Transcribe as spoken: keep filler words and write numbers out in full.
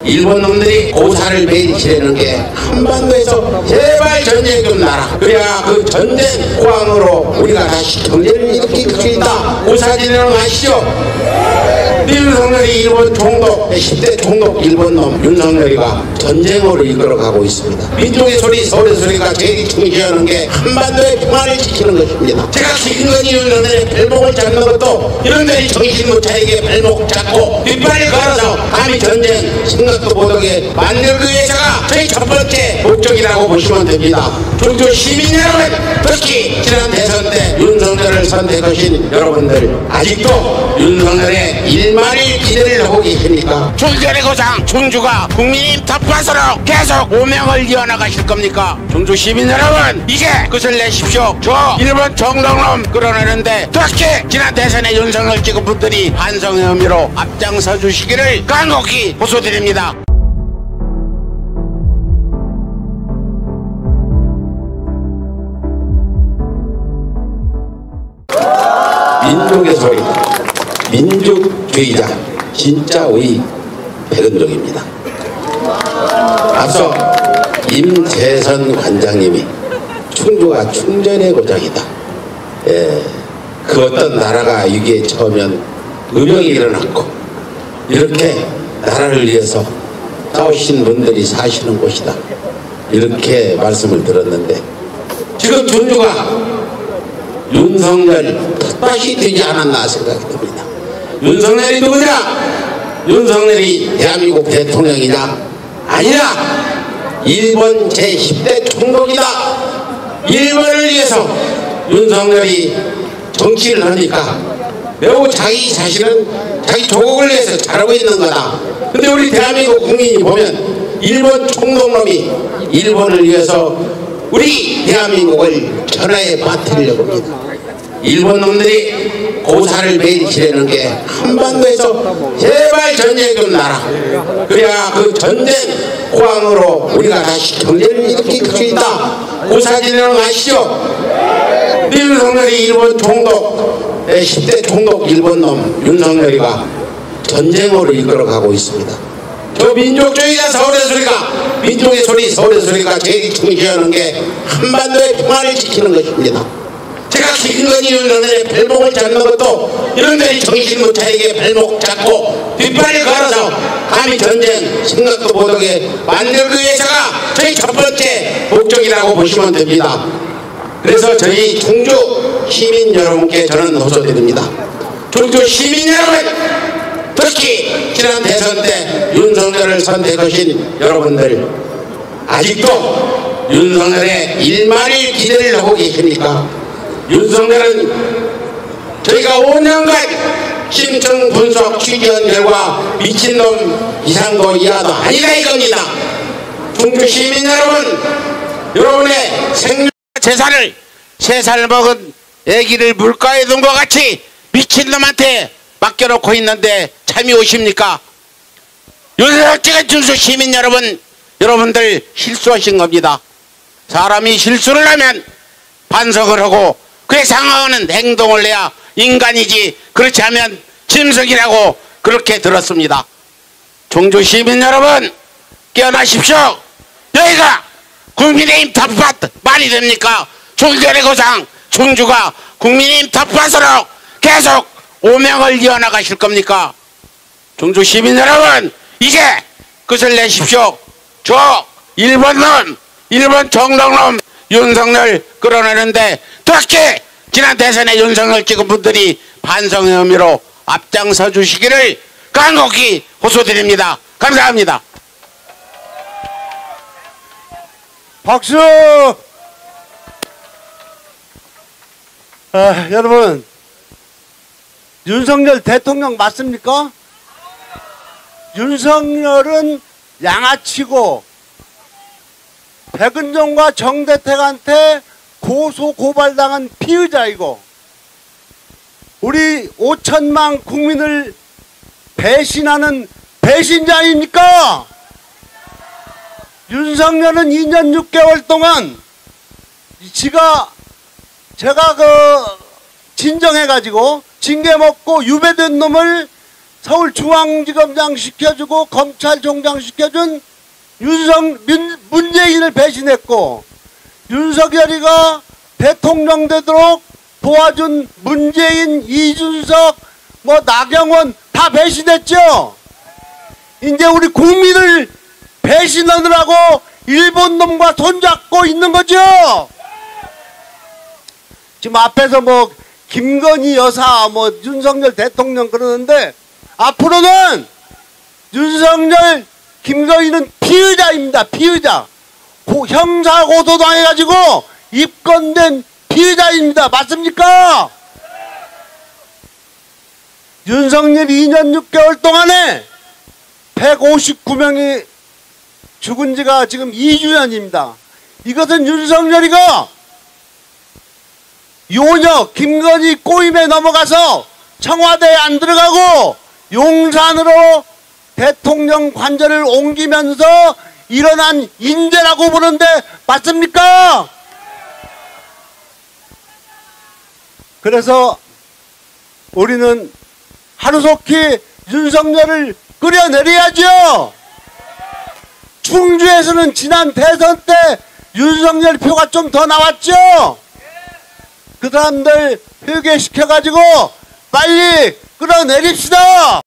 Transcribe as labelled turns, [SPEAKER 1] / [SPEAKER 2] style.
[SPEAKER 1] 일본 놈들이 고사를 매일 지내는 게 한반도에서 제발 전쟁 좀 나라. 그래야 그 전쟁 호황으로 우리가 다시 경제를 일으킬 수 있다. 고사 지내는 거 아시죠? 윤석열이 일본 총독, 십 대 총독 일본 놈 윤석열이가 전쟁으로 이끌어가고 있습니다. 민족의 소리, 서울의 소리가 제일 중시하는 게 한반도의 평화를 지키는 것입니다. 제가 김건희 윤석열의 발목을 잡는 것도 이런들이 정신 못 차리게 발목 잡고 뒷발을 걸어서 감히 전쟁 생각도 못하게 만들기 위해서가 저희 첫 번째 목적이라고 보시면 됩니다. 종주 시민 여러분, 특히 지난 대선 때 윤석열을 선택하신 여러분들, 아직도 윤석열의 일만일 기대를 하고 계십니까? 충전의 고장 충주가 국민님 텃밭으로 계속 오명을 이어나가실 겁니까? 충주 시민 여러분, 이제 끝을 내십시오. 저 일본 정동놈 끌어내는데 특히 지난 대선에 윤석열 찍은 분들이 반성의 의미로 앞장서 주시기를 간곡히 호소드립니다. 민족의 소리, 민족주의자 진짜 우리 백은종입니다. 앞서 임재선 관장님이 충주가 충전의 고장이다. 예, 그 어떤 나라가 위기에 처하면 의병이 일어났고 이렇게 나라를 위해서 싸우신 분들이 사시는 곳이다. 이렇게 말씀을 들었는데 지금 충주가 윤석열 텃밭이 되지 않았나 생각이 듭니다. 윤석열이 누구냐? 윤석열이 대한민국 대통령이냐? 아니라 일본 제십 대 총독이다. 일본을 위해서 윤석열이 정치를 하니까 매우 자기 자신은 자기 조국을 위해서 잘하고 있는 거다. 근데 우리 대한민국 국민이 보면 일본 총독놈이 일본을 위해서 우리 대한민국을 전화에 빠뜨리려고 합니다. 일본 놈들이 고사를 매일 지내는 게 한반도에서 제발 전쟁 좀 나라. 그래야 그 전쟁 호황으로 우리가 다시 경제를 일으킬 수 있다. 고사 지내는 거 아시죠? 윤석열이 일본 총독, 십 대 총독 일본 놈 윤석열이가 전쟁으로 이끌어가고 있습니다. 저 민족주의자 서울의 소리가, 민족의 소리, 서울의 소리가 제일 중시하는 게 한반도의 평화를 지키는 것입니다. 제가 김건희 윤석열의 발목을 잡는 것도 이런들이 정신 못 차리게 발목 잡고 뒷발을 걸어서 감히 전쟁 생각도 못하게 만들기 위해서가 저희 첫 번째 목적이라고 보시면 됩니다. 그래서 저희 충주 시민 여러분께 저는 호소드립니다. 충주 시민 여러분, 특히 지난 대선 때 윤석열을 선택하신 여러분들, 아직도 윤석열의 일만일 기대를 하고 계십니까? 윤석열은 저희가 오 년간 심층 분석 취재한 결과 미친놈 이상도 이하도 아니다 이겁니다. 충주 시민 여러분, 여러분의 생명 재산을 세 살 먹은 애기를 물가에 둔 것 같이 미친놈한테 맡겨놓고 있는데 참이 오십니까? 윤석열 찍은 충주 시민 여러분, 여러분들 실수하신 겁니다. 사람이 실수를 하면 반성을 하고 그에 상응하는 행동을 해야 인간이지, 그렇지 않으면 짐승이라고 그렇게 들었습니다. 충주 시민 여러분, 깨어나십시오. 여기가 국민의힘 텃밭 말이 됩니까? 충전의 고장 충주가 국민의힘 텃밭으로 계속 오명을 이어나가실 겁니까? 충주 시민 여러분, 이제 끝을 내십시오. 저 일본놈, 일본 정동놈 윤석열 끌어내는데 특히 지난 대선에 윤석열 찍은 분들이 반성의 의미로 앞장서 주시기를 간곡히 호소드립니다. 감사합니다.
[SPEAKER 2] 박수! 아, 여러분, 윤석열 대통령 맞습니까? 윤석열은 양아치고 백은종과 정대택한테 고소 고발당한 피의자이고 우리 오천만 국민을 배신하는 배신자입니까? 윤석열은 이 년 육 개월 동안 지가 제가 그 진정해가지고 징계 먹고 유배된 놈을 서울중앙지검장 시켜주고 검찰총장 시켜준 윤석, 문, 문재인을 배신했고, 윤석열이가 대통령 되도록 도와준 문재인, 이준석, 뭐 나경원 다 배신했죠. 이제 우리 국민을 배신하느라고 일본 놈과 손잡고 있는 거죠. 지금 앞에서 뭐 김건희 여사, 뭐 윤석열 대통령 그러는데, 앞으로는 윤석열, 김건희는 피의자입니다. 피의자. 고, 형사 고소당해가지고 입건된 피의자입니다. 맞습니까? 윤석열 이 년 육 개월 동안에 백오십구 명이 죽은 지가 지금 이 주년입니다. 이것은 윤석열이가 요녀 김건희 꼬임에 넘어가서 청와대에 안 들어가고 용산으로 대통령 관절을 옮기면서 일어난 인재라고 보는데 맞습니까? 그래서 우리는 하루속히 윤석열을 끌어내려야죠. 충주에서는 지난 대선 때 윤석열 표가 좀 더 나왔죠. 그 사람들 회개시켜가지고 빨리 끌어내립시다.